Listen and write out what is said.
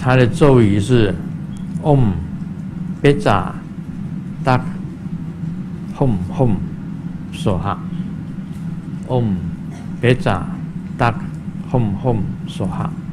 它的咒语是 Om Beja Tak Hum Hum Soha。Om Beja Tak Hum Hum Soha。